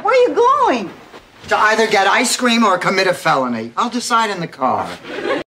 Where are you going? To either get ice cream or commit a felony. I'll decide in the car.